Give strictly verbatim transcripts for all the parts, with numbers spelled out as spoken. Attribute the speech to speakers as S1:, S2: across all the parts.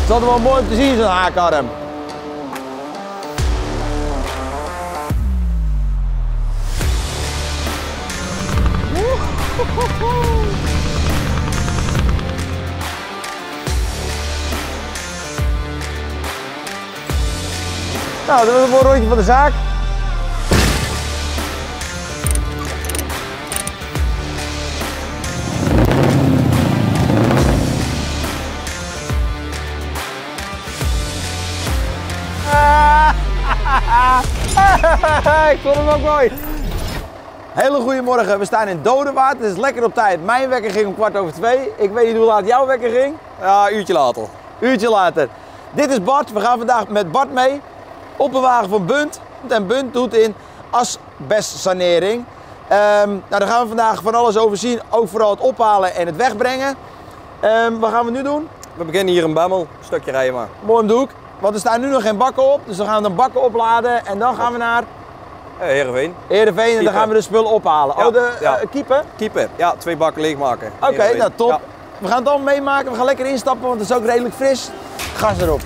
S1: is altijd wel mooi om te zien, zo'n haakarm. Nou, dat was een mooi rondje van de zaak. Ik vond hem ook mooi. Hele goede morgen, we staan in Dodewaard. Het is lekker op tijd. Mijn wekker ging om kwart over twee. Ik weet niet hoe laat jouw wekker ging.
S2: Ja, een uurtje later.
S1: Uurtje later. Dit is Bart. We gaan vandaag met Bart mee op een wagen van Bunt. En Bunt doet in asbestsanering. Um, nou, daar gaan we vandaag van alles over zien. Ook vooral het ophalen en het wegbrengen. Um, wat gaan we nu doen?
S2: We beginnen hier in Bemmel. Een stukje rijden maar.
S1: Mooi om de hoek. Want er staan nu nog geen bakken op. Dus we gaan dan bakken opladen. En dan gaan we naar...
S2: Uh, Heerenveen.
S1: Heerenveen en dan gaan we de spullen ophalen.
S2: Ja,
S1: oh, de
S2: ja.
S1: uh, keeper?
S2: Keeper. Ja, twee bakken leegmaken.
S1: Oké, okay, nou top.
S2: Ja.
S1: We gaan het allemaal meemaken. We gaan lekker instappen, want het is ook redelijk fris. Gas erop.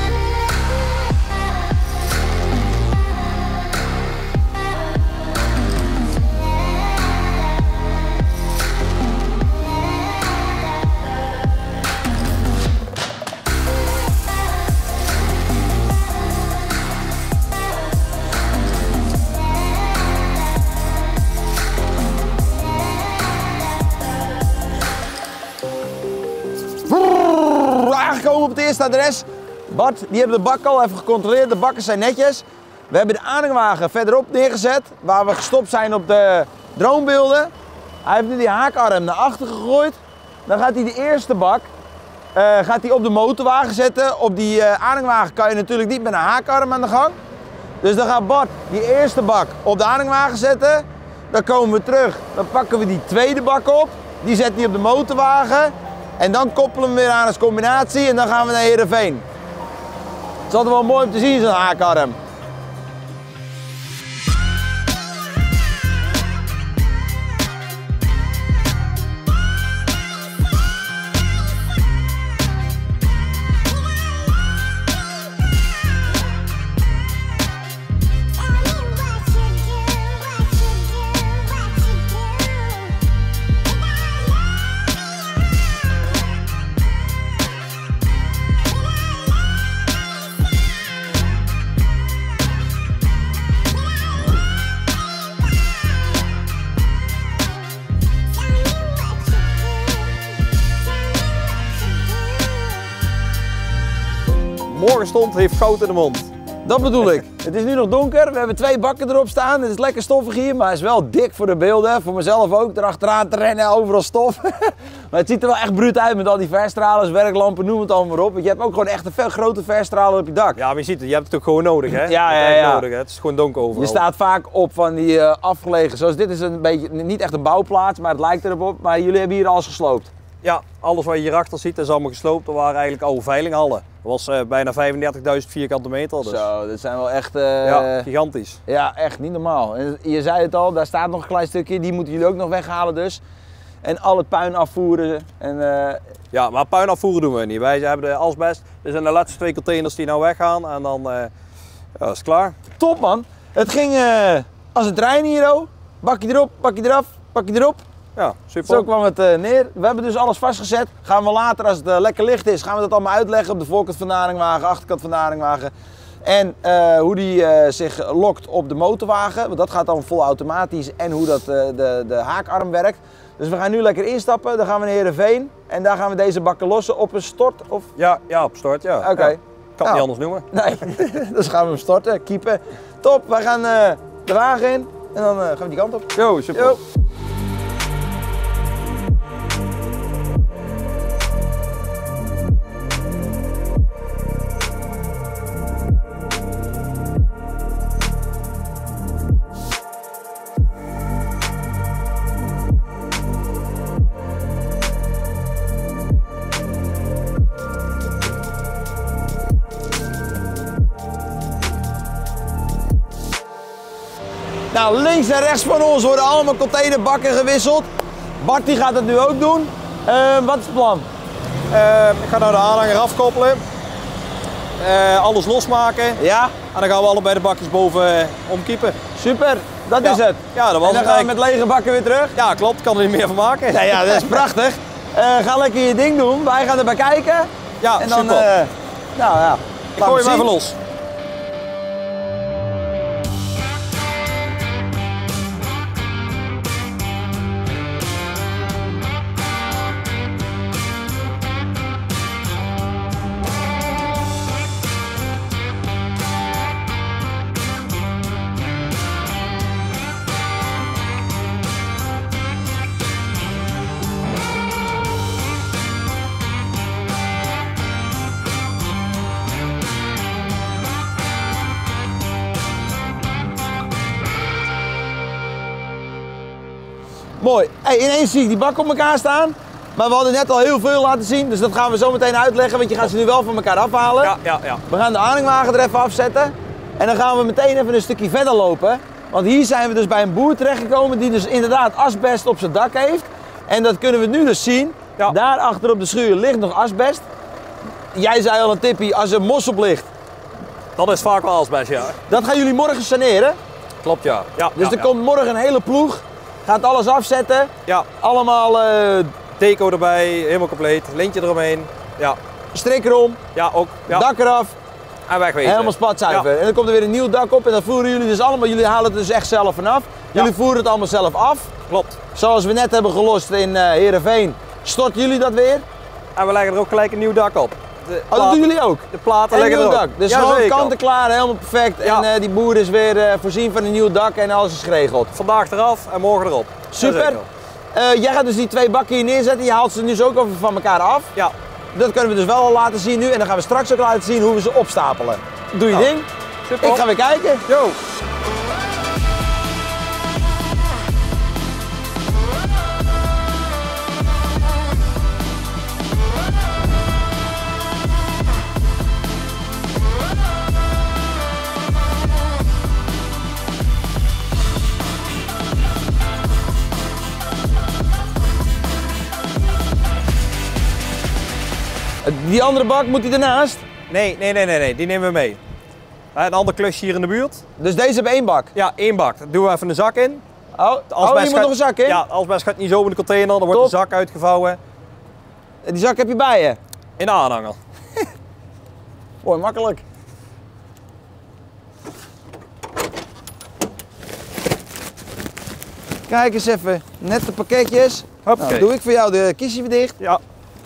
S1: Aangekomen op het eerste adres. Bart, die hebben de bak al even gecontroleerd. De bakken zijn netjes. We hebben de aanhangwagen verderop neergezet, waar we gestopt zijn op de dronebeelden. Hij heeft nu die haakarm naar achter gegooid. Dan gaat hij de eerste bak uh, gaat hij op de motorwagen zetten. Op die uh, aanhangwagen kan je natuurlijk niet met een haakarm aan de gang. Dus dan gaat Bart die eerste bak op de aanhangwagen zetten. Dan komen we terug. Dan pakken we die tweede bak op. Die zet hij op de motorwagen. En dan koppelen we weer aan als combinatie en dan gaan we naar Heerenveen. Het is altijd wel mooi om te zien, zo'n haakarm.
S2: Morgenstond heeft goud in de mond.
S1: Dat bedoel ik. Het is nu nog donker, we hebben twee bakken erop staan. Het is lekker stoffig hier, maar het is wel dik voor de beelden. Voor mezelf ook, erachteraan te rennen, overal stof. Maar het ziet er wel echt bruut uit met al die verstralers, werklampen, noem het allemaal maar op. Want je hebt ook gewoon echt een veel grote verstraler op je dak.
S2: Ja, maar je ziet het, je hebt het ook gewoon nodig, hè?
S1: Ja, ja,
S2: ja.
S1: ja.
S2: Nodig, hè? Het is gewoon donker overal.
S1: Je staat vaak op van die uh, afgelegen, zoals dit is een beetje, niet echt een bouwplaats, maar het lijkt erop op. Maar jullie hebben hier alles gesloopt.
S2: Ja, alles wat je hierachter ziet is allemaal gesloopt. Er waren eigenlijk oude veilinghallen. Dat was uh, bijna vijfendertigduizend vierkante meter. Dus.
S1: Zo, dat zijn wel echt... Uh,
S2: ja, gigantisch.
S1: Ja, echt niet normaal. En je zei het al, daar staat nog een klein stukje, die moeten jullie ook nog weghalen dus. En al het puin afvoeren. En, uh...
S2: Ja, maar puin afvoeren doen we niet. Wij hebben de asbest. Dit zijn de laatste twee containers die nou weggaan en dan uh, ja, is het klaar.
S1: Top man. Het ging uh, als een trein hier, oh. Bakje erop, bakje eraf, bakje erop.
S2: Ja, super.
S1: Zo kwam het uh, neer. We hebben dus alles vastgezet. Gaan we later, als het uh, lekker licht is, gaan we dat allemaal uitleggen op de voorkant van de haringwagen, achterkant van de haringwagen. En uh, hoe die uh, zich lokt op de motorwagen, want dat gaat dan vol automatisch. En hoe dat, uh, de, de haakarm werkt. Dus we gaan nu lekker instappen, dan gaan we naar Heerenveen. En daar gaan we deze bakken lossen op een stort? Of...
S2: Ja, ja, op stort, ja.
S1: Oké. Okay.
S2: Ja. Kan het
S1: nou,
S2: niet anders noemen.
S1: Nee, dus gaan we hem storten, keepen. Top, wij gaan uh, de wagen in en dan uh, gaan we die kant op.
S2: Yo, super.
S1: Yo. Nou, links en rechts van ons worden allemaal containerbakken gewisseld. Bart gaat het nu ook doen. Uh, wat is het plan?
S2: Uh, ik ga nou de aanhanger afkoppelen. uh, alles losmaken.
S1: Ja.
S2: En dan gaan we allebei de bakjes boven uh, omkiepen.
S1: Super, dat
S2: ja.
S1: is het.
S2: Ja, dat was
S1: en dan
S2: het
S1: gaan we met lege bakken weer terug.
S2: Ja, klopt. Ik kan er niet meer van maken.
S1: Ja, ja, dat is prachtig. Uh, ga lekker je ding doen. Wij gaan erbij kijken.
S2: Ja,
S1: en dan,
S2: super.
S1: Uh, nou ja,
S2: ik gooi hem even los.
S1: Mooi. Hey, ineens zie ik die bak op elkaar staan. Maar we hadden net al heel veel laten zien, dus dat gaan we zo meteen uitleggen, want je gaat ze nu wel van elkaar afhalen.
S2: Ja, ja, ja.
S1: We gaan de aanhangwagen er even afzetten. En dan gaan we meteen even een stukje verder lopen. Want hier zijn we dus bij een boer terechtgekomen die dus inderdaad asbest op zijn dak heeft. En dat kunnen we nu dus zien.
S2: Ja.
S1: Daar achter op de schuur ligt nog asbest. Jij zei al een tippie, als er mos op ligt.
S2: Dat is vaak wel asbest, ja.
S1: Dat gaan jullie morgen saneren.
S2: Klopt, ja. ja
S1: dus
S2: ja,
S1: er
S2: ja.
S1: komt morgen een hele ploeg. Gaat alles afzetten.
S2: Ja.
S1: Allemaal uh,
S2: deco erbij, helemaal compleet. Lintje eromheen. Ja.
S1: Strik erom.
S2: Ja, ook. Ja.
S1: Dak eraf.
S2: En wegwezen.
S1: Helemaal spatzuiver.
S2: Ja.
S1: En dan komt er weer een nieuw dak op en dan voeren jullie dus allemaal, jullie halen het dus echt zelf vanaf. Jullie
S2: Ja.
S1: voeren het allemaal zelf af.
S2: Klopt.
S1: Zoals we net hebben gelost in uh, Heerenveen, storten jullie dat weer?
S2: En we leggen er ook gelijk een nieuw dak op. De
S1: Oh, dat doen jullie ook?
S2: De platen
S1: En een
S2: leggen
S1: nieuw
S2: erop.
S1: dak. Dus
S2: ja,
S1: gewoon
S2: zeker.
S1: kant en klaar, helemaal perfect.
S2: Ja.
S1: En uh, die boer is weer uh, voorzien van een nieuw dak en alles is geregeld.
S2: Vandaag eraf en morgen erop.
S1: Super. Uh, jij gaat dus die twee bakken hier neerzetten, je haalt ze dus ook even van elkaar af.
S2: Ja.
S1: Dat kunnen we dus wel al laten zien nu en dan gaan we straks ook laten zien hoe we ze opstapelen. Doe je
S2: nou,
S1: ding.
S2: Super.
S1: Ik ga weer kijken.
S2: Yo.
S1: Die andere bak moet die ernaast?
S2: Nee, nee, nee, nee, nee, die nemen we mee. Een ander klusje hier in de buurt.
S1: Dus deze hebben één bak?
S2: Ja, één bak. Daar doen we even een zak in.
S1: Oh, oh je moet nog een zak in?
S2: Ja, als best gaat niet zo in de container, dan wordt
S1: Top.
S2: de zak uitgevouwen.
S1: Die zak heb je bij je?
S2: In de aanhanger.
S1: Mooi, makkelijk. Kijk eens even, net de pakketjes.
S2: Hoppakee.
S1: Nou, doe ik voor jou de kistje weer dicht.
S2: Ja.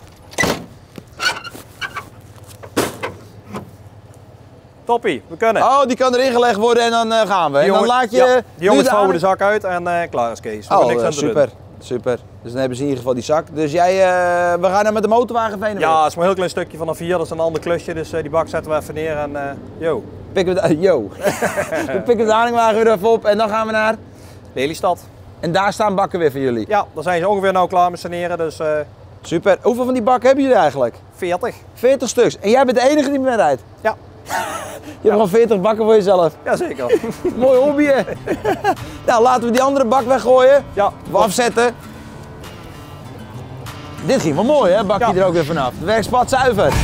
S2: Toppie, we kunnen.
S1: Oh, die kan erin gelegd worden en dan uh, gaan we.
S2: Die
S1: en dan
S2: jongen-
S1: laat je...
S2: ja, die
S1: nu
S2: jongens
S1: de
S2: vouwen de
S1: aan-
S2: zak uit en uh, klaar is Kees. We
S1: Oh,
S2: hebben niks
S1: uh,
S2: aan te
S1: super.
S2: doen.
S1: Super. Dus dan hebben ze in ieder geval die zak. Dus jij, uh, we gaan dan met de motorwagen heen en weer.
S2: Ja, het is maar een heel klein stukje vanaf hier, dat is een ander klusje, dus uh, die bak zetten we even neer en uh, yo.
S1: Pikken we de, yo. We pikken de aanhangwagen weer even op en dan gaan we naar...
S2: Lelystad.
S1: En daar staan bakken weer voor jullie.
S2: Ja, daar zijn ze ongeveer nou klaar met saneren, dus uh,
S1: Super. Hoeveel van die bakken hebben jullie eigenlijk?
S2: veertig.
S1: veertig stuks. En jij bent de enige die mee rijdt?
S2: Ja,
S1: Je hebt gewoon veertig bakken voor jezelf.
S2: jazeker.
S1: Mooi hobby hè? Nou, laten we die andere bak weggooien.
S2: Ja,
S1: We afzetten. Dit ging wel mooi hè, bakje
S2: Ja.
S1: er ook weer vanaf. Het werkt spatzuiver.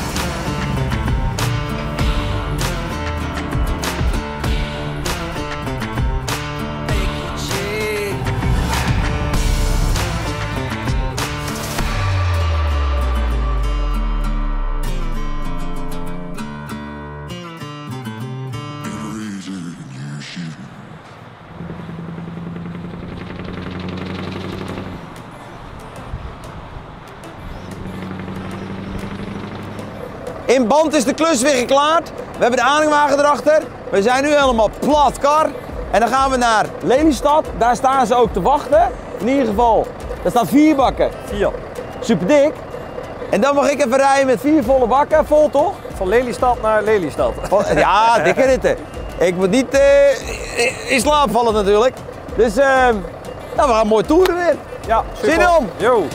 S1: In band is de klus weer geklaard. We hebben de aanhangwagen erachter. We zijn nu helemaal plat kar. En dan gaan we naar Lelystad. Daar staan ze ook te wachten. In ieder geval, daar staan vier bakken.
S2: vier.
S1: Super dik. En dan mag ik even rijden met vier volle bakken. Vol toch?
S2: Van Lelystad naar Lelystad.
S1: Vol- Ja, dikke ritten. Ik moet niet uh, in slaap vallen natuurlijk. Dus uh, nou, we gaan mooi toeren weer.
S2: Ja, super.
S1: Zin om.
S2: Yo.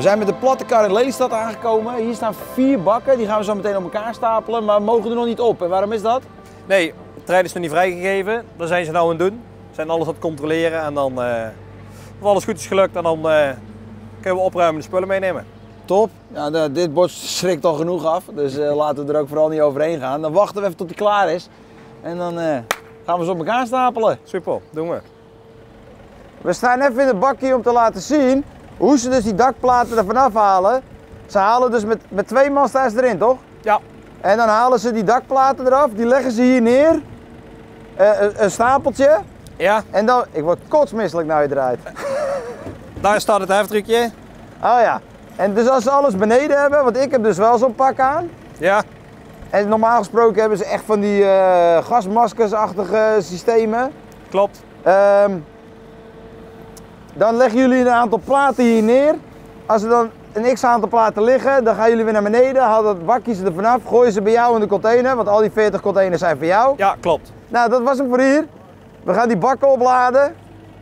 S1: zijn met de platte kar in Lelystad aangekomen. Hier staan vier bakken, die gaan we zo meteen op elkaar stapelen, maar we mogen er nog niet op. En waarom is dat?
S2: Nee, de trein is nog niet vrijgegeven. Daar zijn ze nou aan het doen. Ze zijn alles aan het controleren en dan, uh, als alles goed is gelukt, en dan uh, kunnen we opruimen en de spullen meenemen.
S1: Top. Ja, de, dit bord schrikt al genoeg af, dus uh, laten we er ook vooral niet overheen gaan. Dan wachten we even tot hij klaar is en dan uh, gaan we ze op elkaar stapelen.
S2: Super, doen we.
S1: We staan even in het bakje om te laten zien hoe ze dus die dakplaten er vanaf halen. Ze halen dus met, met twee man staan ze erin, toch?
S2: Ja.
S1: En dan halen ze die dakplaten eraf, die leggen ze hier neer. Uh, een, een stapeltje.
S2: Ja.
S1: En dan, ik word kotsmisselijk nou je eruit.
S2: Daar staat het heftrucje.
S1: Oh ja. En dus als ze alles beneden hebben, want ik heb dus wel zo'n pak aan.
S2: Ja.
S1: En normaal gesproken hebben ze echt van die uh, gasmaskersachtige systemen.
S2: Klopt.
S1: Um, dan leggen jullie een aantal platen hier neer. Als er dan een x-aantal platen liggen, dan gaan jullie weer naar beneden, halen dat bakje er vanaf, gooien ze bij jou in de container, want al die veertig containers zijn voor jou.
S2: Ja, klopt.
S1: Nou, dat was hem voor hier. We gaan die bakken opladen.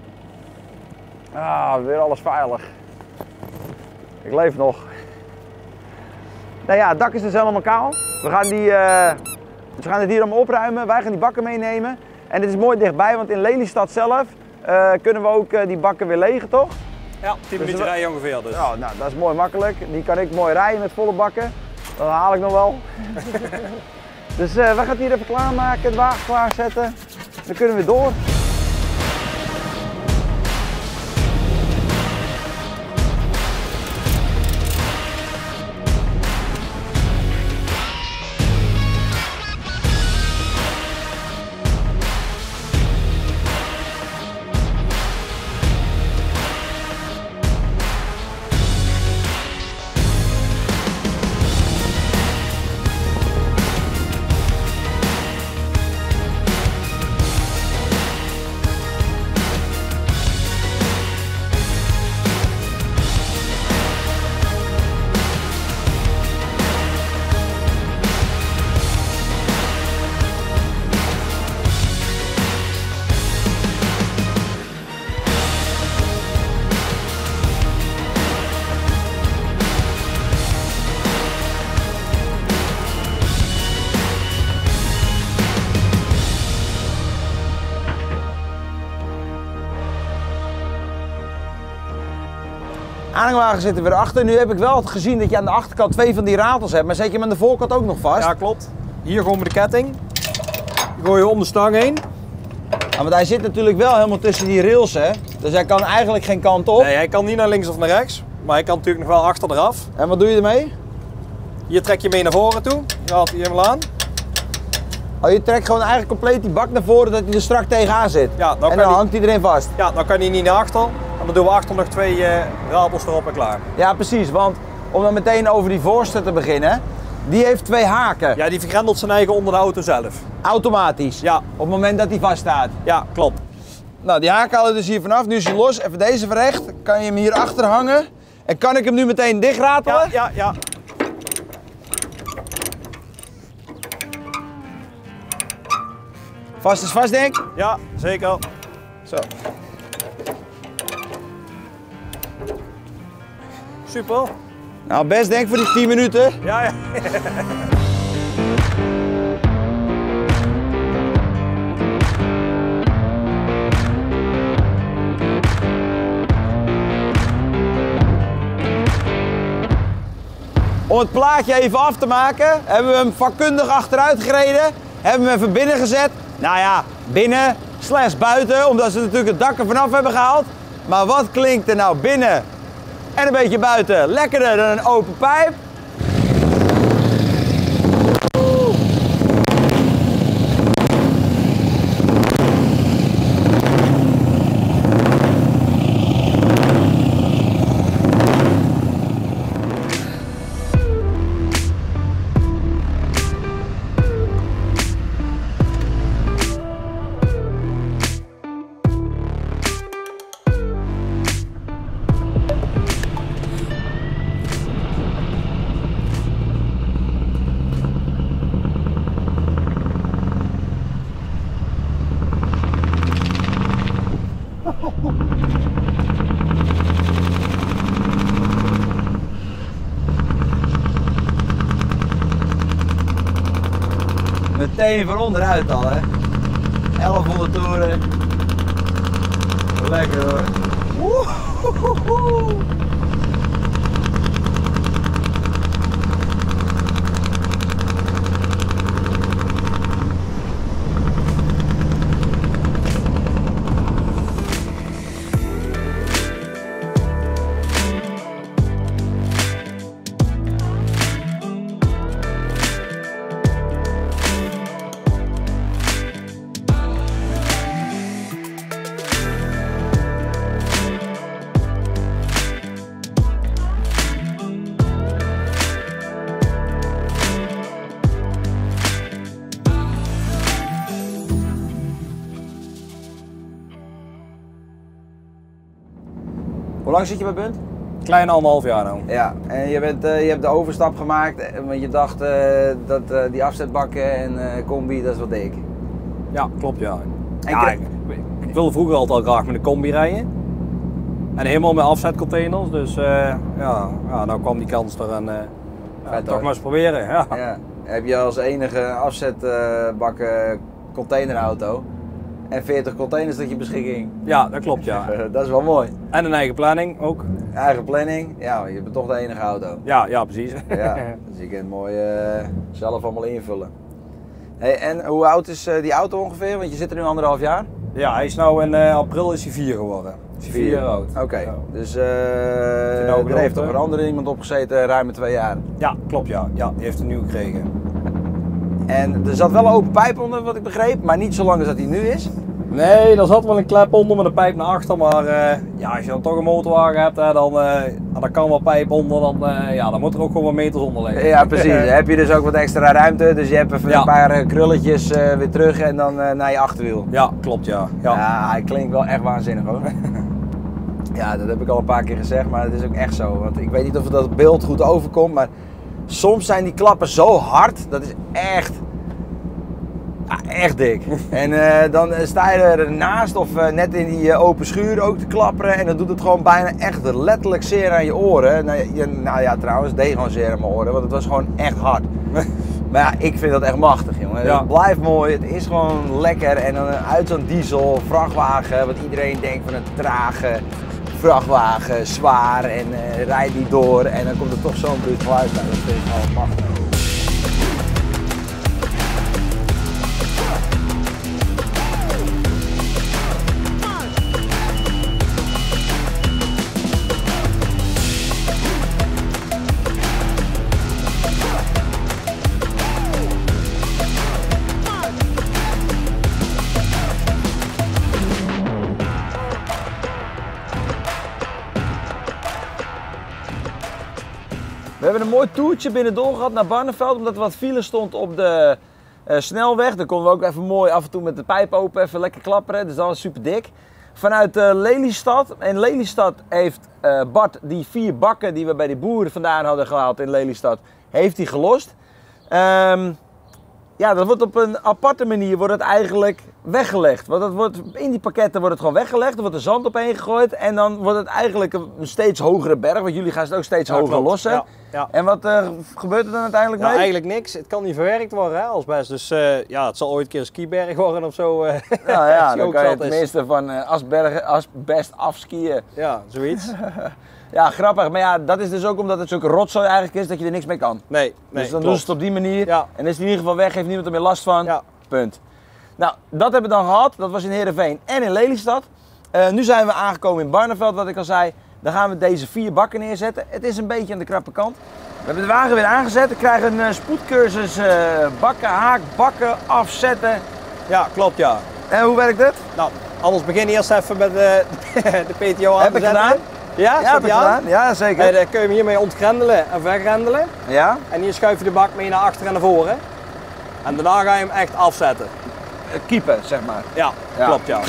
S1: Ah, weer alles veilig. Ik leef nog. Nou ja, het dak is dus helemaal kaal. We gaan, die, uh, dus we gaan het hier allemaal opruimen. Wij gaan die bakken meenemen. En dit is mooi dichtbij, want in Lelystad zelf uh, kunnen we ook uh, die bakken weer legen, toch?
S2: Ja, tien minuten
S1: we...
S2: rijden ongeveer dus.
S1: Oh, nou, dat is mooi makkelijk. Die kan ik mooi rijden met volle bakken. Dat haal ik nog wel. Dus uh, we gaan het hier even klaarmaken, het wagen klaarzetten. Dan kunnen we door. Aanhangwagen zit er weer achter. Nu heb ik wel gezien dat je aan de achterkant twee van die ratels hebt, maar zet je hem aan de voorkant ook nog vast?
S2: Ja, klopt. Hier gewoon met de ketting. Die gooi je om de stang heen.
S1: Ja, want hij zit natuurlijk wel helemaal tussen die rails, hè? Dus hij kan eigenlijk geen kant op.
S2: Nee, hij kan niet naar links of naar rechts, maar hij kan natuurlijk nog wel achter eraf.
S1: En wat doe je ermee?
S2: Hier trek je mee naar voren toe. Dan haalt hij helemaal aan.
S1: Oh, je trekt gewoon eigenlijk compleet die bak naar voren dat hij er strak tegenaan zit.
S2: Ja, dan
S1: en
S2: kan
S1: dan
S2: hij...
S1: hangt hij erin vast.
S2: Ja, dan kan hij niet naar achter. En dan doen we achter nog twee uh, ratels erop en klaar.
S1: Ja, precies. Want om dan meteen over die voorste te beginnen, die heeft twee haken.
S2: Ja, die vergrendelt zijn eigen onder de auto zelf.
S1: Automatisch?
S2: Ja.
S1: Op het moment dat hij vaststaat?
S2: Ja, klopt.
S1: Nou, die haken halen we dus hier vanaf. Nu is hij los. Even deze verrecht. Kan je hem hier achter hangen. En kan ik hem nu meteen dicht ratelen?
S2: Ja, ja, ja.
S1: Vast is vast, denk ik?
S2: Ja, zeker.
S1: Zo.
S2: Super.
S1: Nou, best denk ik voor die tien minuten.
S2: Ja, ja.
S1: Om het plaatje even af te maken, hebben we hem vakkundig achteruit gereden. Hebben we hem even binnen gezet. Nou ja, binnen slash buiten, omdat ze natuurlijk het dak er vanaf hebben gehaald. Maar wat klinkt er nou binnen en een beetje buiten lekkerder dan een open pijp? meteen voor onderuit al, hè. elfhonderd toeren. Lekker hoor. Woehoehoe. Hoe lang zit je bij Bunt?
S2: Kleine anderhalf jaar nou.
S1: Ja, en je, bent, uh, je hebt de overstap gemaakt, want je dacht uh, dat uh, die afzetbakken en uh, combi, dat is wat dik.
S2: Ja, klopt ja.
S1: En
S2: ja
S1: krijg...
S2: ik, ik wilde vroeger altijd al graag met een combi rijden. En helemaal met afzetcontainers, dus uh, ja, ja, nou kwam die kans er en uh, ja, toch maar eens proberen. Ja.
S1: Ja. Heb je als enige afzetbakken containerauto en veertig containers tot je beschikking.
S2: Ja, dat klopt ja.
S1: Dat is wel mooi.
S2: En een eigen planning ook.
S1: Eigen planning, ja, je bent toch de enige auto.
S2: Ja, ja precies.
S1: Ja, dus je kunt mooi uh, zelf allemaal invullen. Hey, en hoe oud is uh, die auto ongeveer? Want je zit er nu anderhalf jaar.
S2: Ja, hij is nou in uh, april is hij vier geworden. Is hij vier jaar oud.
S1: Oké, okay.
S2: Ja.
S1: Dus uh, er heeft toch een andere iemand opgezeten, ruim twee jaar.
S2: Ja, klopt ja. Ja, die heeft een nieuw gekregen.
S1: En er zat wel een open pijp onder wat ik begreep, maar niet zo lang als dat hij nu is.
S2: Nee, er zat wel een klep onder met een pijp naar achter, maar uh, ja, als je dan toch een motorwagen hebt, hè, dan, uh, dan kan wel pijp onder, dan, uh, ja, dan moet er ook gewoon wat meters onder liggen.
S1: Ja precies, dan heb je dus ook wat extra ruimte, dus je hebt even ja. een paar krulletjes uh, weer terug en dan uh, naar je achterwiel.
S2: Ja, klopt ja. Ja,
S1: ja hij klinkt wel echt waanzinnig hoor. Ja, dat heb ik al een paar keer gezegd, maar het is ook echt zo, want ik weet niet of dat beeld goed overkomt, maar soms zijn die klappen zo hard, dat is echt... Ja, echt dik. En uh, dan sta je ernaast of uh, net in die uh, open schuur ook te klapperen en dan doet het gewoon bijna echt letterlijk zeer aan je oren. Nou, je, nou ja, trouwens, het deed gewoon zeer aan mijn oren, want het was gewoon echt hard. Maar ja, ik vind dat echt machtig, jongen. Ja. Het blijft mooi, het is gewoon lekker en dan uit zo'n diesel, vrachtwagen, wat iedereen denkt van een trage vrachtwagen, zwaar en uh, rijdt niet door en dan komt er toch zo'n bruut geluid uit. Dat vind ik gewoon machtig. We hebben een mooi toertje binnendoor gehad naar Barneveld, omdat er wat file stond op de uh, snelweg. Dan konden we ook even mooi af en toe met de pijp open, even lekker klapperen, dus dat was super dik. Vanuit uh, Lelystad, en Lelystad heeft uh, Bart die vier bakken die we bij de boeren vandaan hadden gehaald in Lelystad, heeft hij gelost. Um, ja, dat wordt op een aparte manier wordt het eigenlijk weggelegd. Want dat wordt, in die pakketten wordt het gewoon weggelegd, er wordt er zand opheen gegooid en dan wordt het eigenlijk een steeds hogere berg, want jullie gaan het ook steeds ja, hoger klopt. lossen. Ja, ja. En wat uh, gebeurt er dan uiteindelijk
S2: ja,
S1: mee?
S2: Eigenlijk niks, het kan niet verwerkt worden hè, als best, dus uh, ja, het zal ooit een keer een skiberg worden of zo. Uh,
S1: nou ja, dan kan je tenminste van uh, asbergen, asbest afskiën.
S2: Ja, zoiets.
S1: Ja, grappig, maar ja, dat is dus ook omdat het zulke rotzooi eigenlijk is dat je er niks mee kan.
S2: Nee, nee
S1: Dus dan
S2: klopt.
S1: doen ze het op die manier
S2: ja.
S1: en is het in ieder geval weg, heeft niemand er meer last van.
S2: Ja.
S1: Punt. Nou, dat hebben we dan gehad, dat was in Heerenveen en in Lelystad. Uh, nu zijn we aangekomen in Barneveld, wat ik al zei. Dan gaan we deze vier bakken neerzetten. Het is een beetje aan de krappe kant. We hebben de wagen weer aangezet. Ik krijg een uh, spoedcursus uh, bakken, haak, bakken, afzetten.
S2: Ja, klopt ja.
S1: En hoe werkt het?
S2: Nou, anders begin eerst even met de, de P T O aan
S1: heb
S2: te
S1: ik
S2: zetten.
S1: gedaan?
S2: Ja,
S1: ja heb ik gedaan? Ja, zeker.
S2: En dan kun je hem hiermee ontgrendelen en vergrendelen.
S1: Ja.
S2: En hier schuif je de bak mee naar achter en naar voren. En daarna ga je hem echt afzetten.
S1: Kiepen, zeg maar.
S2: Ja, ja. Klopt ja.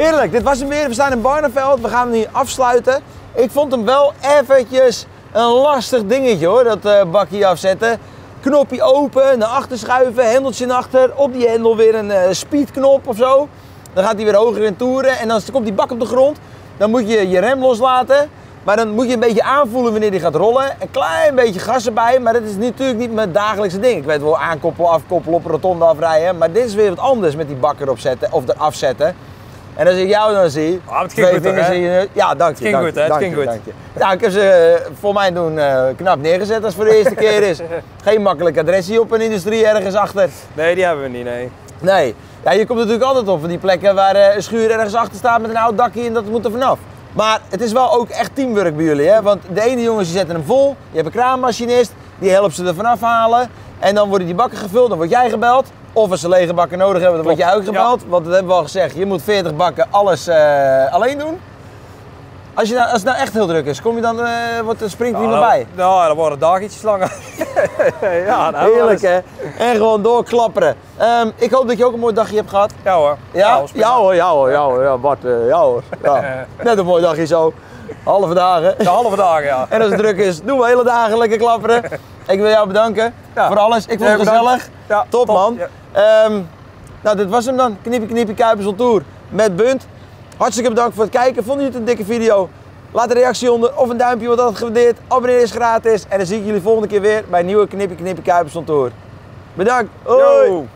S1: Heerlijk, dit was hem weer. We staan in Barneveld. We gaan hem nu afsluiten. Ik vond hem wel eventjes een lastig dingetje hoor, dat uh, bakje afzetten. Knopje open, naar achter schuiven, hendeltje naar achter. Op die hendel weer een uh, speedknop of zo. Dan gaat hij weer hoger in toeren en dan komt die bak op de grond. Dan moet je je rem loslaten. Maar dan moet je een beetje aanvoelen wanneer die gaat rollen. Een klein beetje gas erbij, maar dat is natuurlijk niet mijn dagelijkse ding. Ik weet wel aankoppelen, afkoppelen, op een rotonde afrijden. Maar dit is weer wat anders met die bak erop zetten of eraf zetten. En als ik jou dan zie,
S2: ah, het ging goed toch, hè?
S1: je, ja, dank je.
S2: Het ging goed, hè? Het ging goed.
S1: Dank je. Ja, ik heb ze uh, voor mij doen uh, knap neergezet als het voor de eerste keer is. Geen makkelijk adresje op een industrie ergens achter.
S2: Nee, die hebben we niet, nee.
S1: Nee. Ja, je komt natuurlijk altijd op van die plekken waar uh, een schuur ergens achter staat met een oud dakje en dat moet er vanaf. Maar het is wel ook echt teamwork bij jullie, hè? Want de ene jongens die zetten hem vol, je hebt een kraanmachinist, die helpt ze er vanaf halen. En dan worden die bakken gevuld, dan word jij gebeld. Of als ze lege bakken nodig hebben, dan word jij ook gebeld. Ja. Want dat hebben we al gezegd, je moet veertig bakken alles uh, alleen doen. Als, je nou, als het nou echt heel druk is, kom je dan, uh, wordt, springt er
S2: ja,
S1: niemand bij?
S2: Nou, dan worden dagen ietsjes langer.
S1: Ja, nou, heerlijk hè. En gewoon doorklapperen. Um, ik hoop dat je ook een mooi dagje hebt gehad.
S2: Ja hoor.
S1: Ja, ja hoor, ja hoor, ja hoor. Ja, Bart, uh, ja hoor. Ja. Net een mooi dagje zo. Halve dagen.
S2: De halve dagen, ja.
S1: En als het druk is, doen we hele dagen lekker klapperen. Ik wil jou bedanken ja. voor alles. Ik vond het gezellig. Ja, top, top man. Ja. Um, nou, dit was hem dan. Knippie Knippie Kuipers on Tour met Bunt. Hartstikke bedankt voor het kijken. Vond je het een dikke video? Laat een reactie onder of een duimpje, wordt altijd gewaardeerd. Abonneer is gratis. En dan zie ik jullie volgende keer weer bij een nieuwe Knippie Knippie Kuipers on Tour. Bedankt. Hoi. Yo.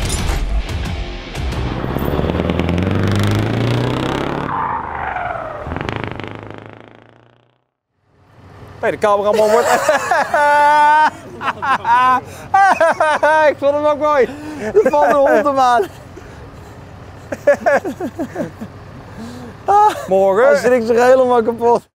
S2: Hey, de cameraman wordt...
S1: Ik vond hem ook mooi. Er valt een hond op aan.
S2: Morgen.
S1: Hij schrikt zich helemaal kapot.